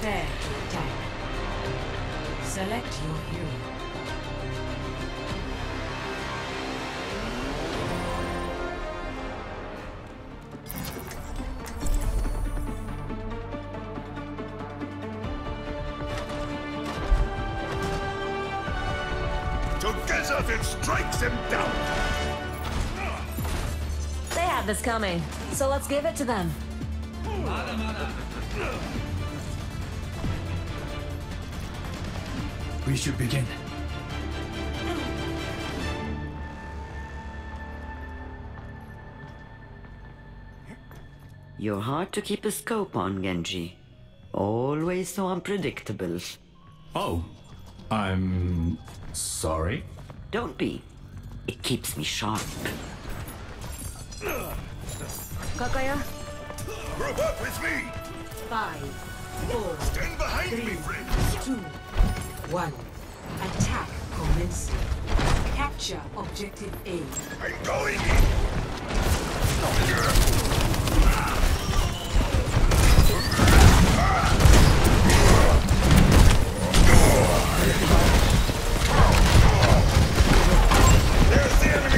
Prepare to attack. Select your hero. Together it strikes him down! They had this coming, so let's give it to them. We should begin. You're hard to keep a scope on, Genji. Always so unpredictable. Oh, I'm sorry. Don't be. It keeps me sharp. Kakaya? Group up with me! 5, 4, Stand behind 3, me, friends! 2, 1. Attack commencing. Capture objective A. I'm going in! There's the enemy!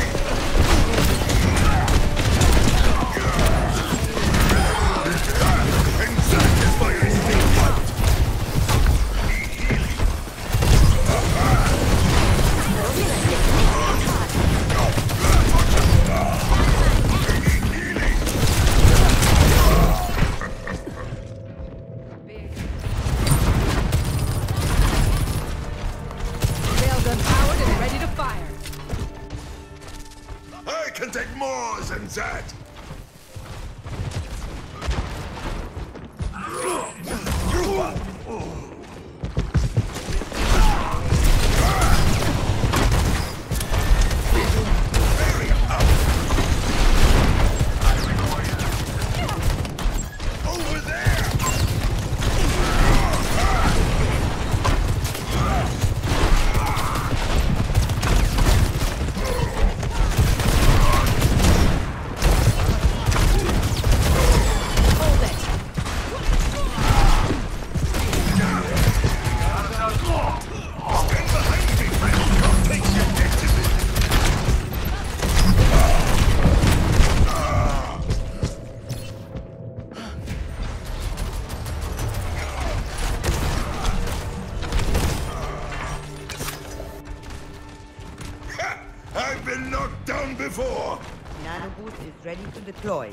And sacrifice me what? Railgun powered and ready to fire. I can take more than that! Over there! Hold it. Stand behind me, friend! Take your destiny! Ha! I've been knocked down before! Nanoboost is ready to deploy.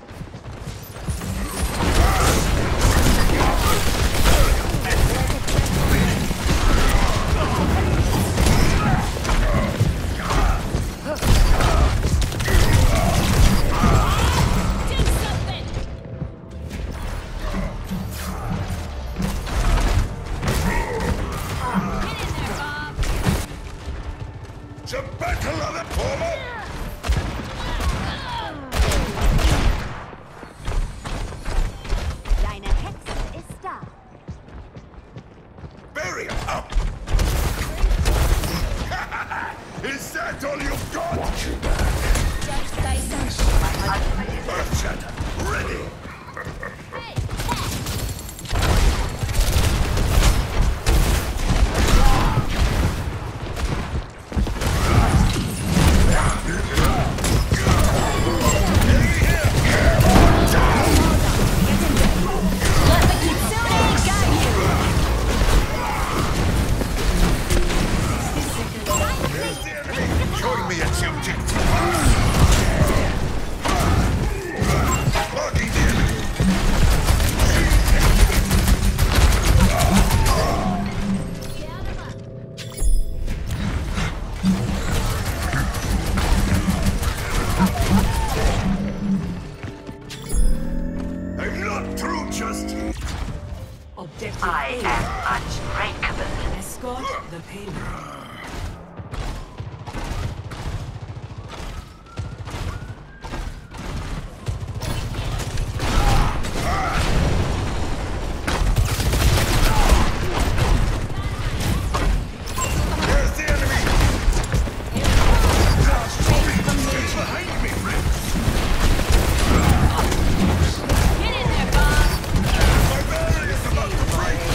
The Battle of the Pomo! Deine Hexe ist da. Barrier up! Is that all you've got? Watch your back. Earth Shatter, ready! Let the Kitsune guide you. There's the enemy! Showing me its objective! Marking the enemy! I'm not through just yet! Objective I A. am unbreakable. Escort the payload. There's the enemy! Stay behind me, friends! Get in there, Bob. My barrier is about to break!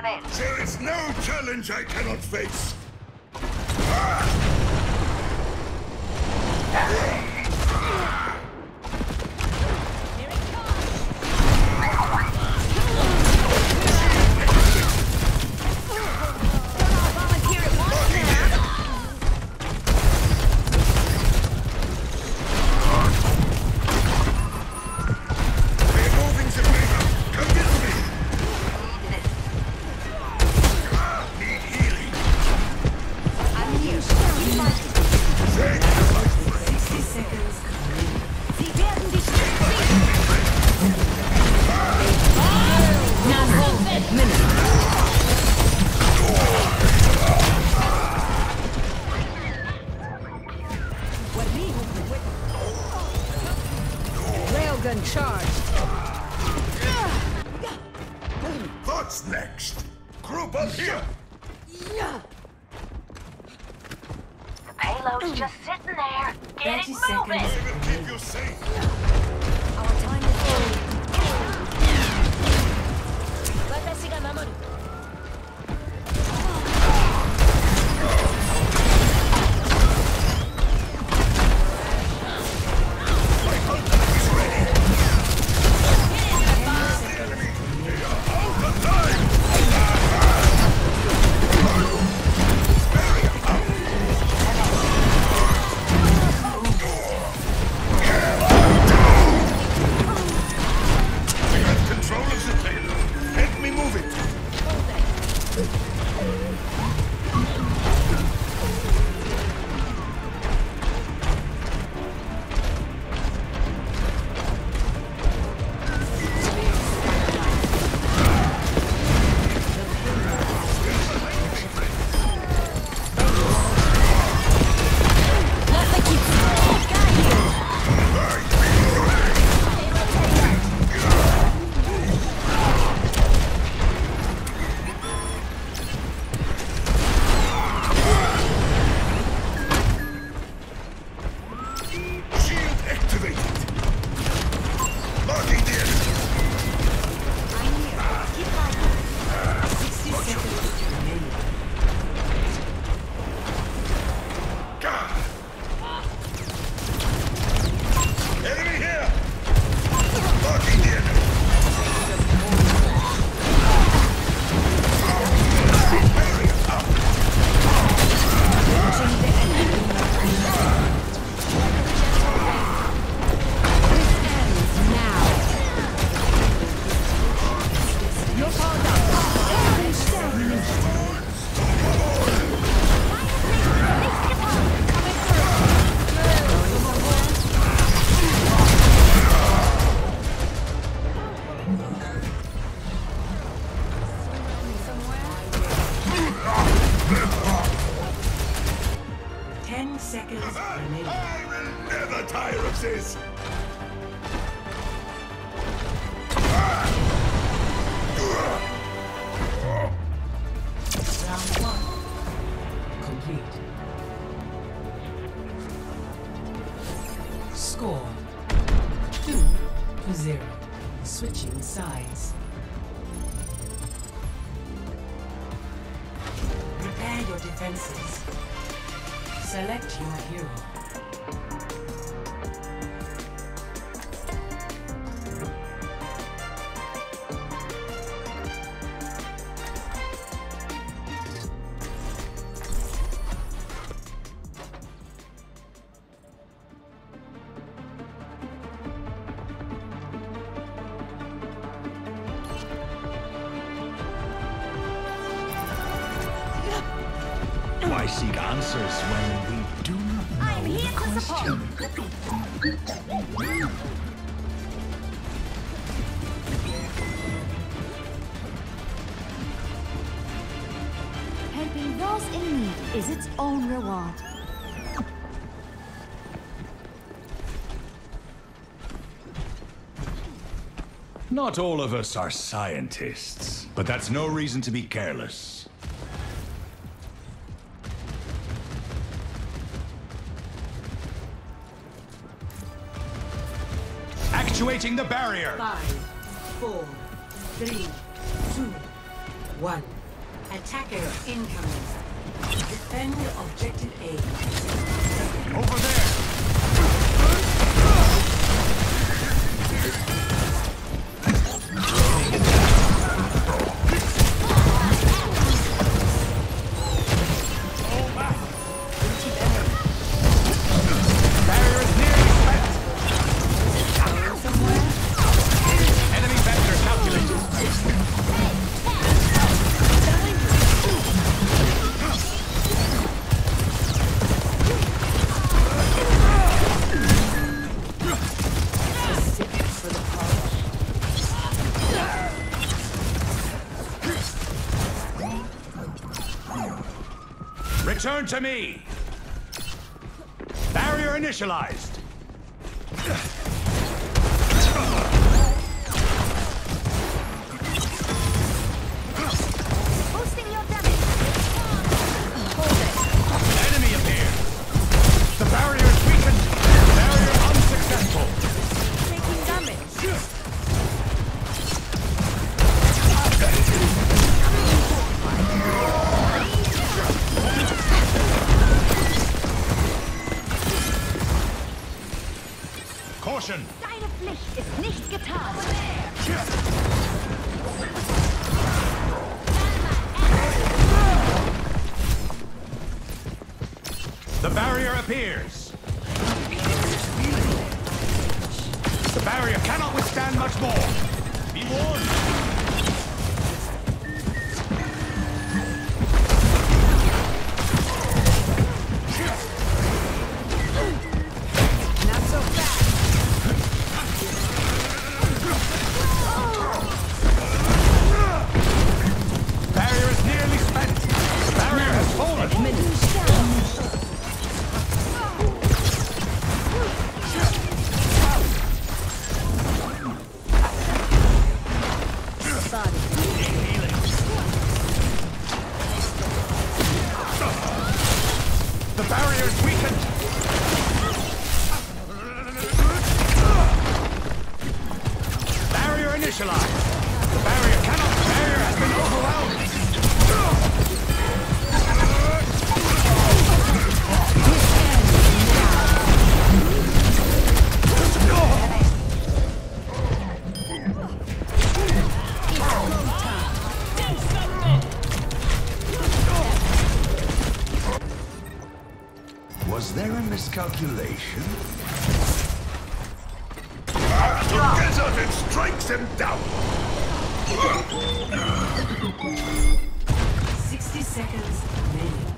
There is no challenge I cannot face. Railgun charged. What's next? Group up here. Payload's just sitting there. Get 30 it moving! seconds. We will keep you safe. Our time is over. 私が守る。 Control of the payload. Help me move it. Shield activated. Marking the enemy. 60 seconds remaining. God. Enemy here. Marking the enemy. Seconds remaining. I will never tire of this. Round 1 complete. Score 2-0. Switching sides. Prepare your defenses. Select your hero. Why seek answers when we do not know I'm here the to support. question? Helping those in need is its own reward. Not all of us are scientists, but that's no reason to be careless. Actuating the barrier! 5, 4, 3, 2, 1. Attacker incoming. Defend objective A. Over there! Barrier is nearly spent! Enemy vector calculated. Return to me! Barrier initialized! Boosting your damage. Hold it. Enemy appeared! The barrier is weakened! Barrier unsuccessful! Taking damage. Caution! Deine Pflicht ist nicht getan. The barrier appears! The barrier cannot withstand much more! Be warned! Not so fast. Barrier is nearly spent! The barrier has fallen! The barrier is weakened! Barrier initialized! The barrier cannot... Barrier has been overwhelmed! Was there a miscalculation? Desert and strikes him down! 60 seconds remaining.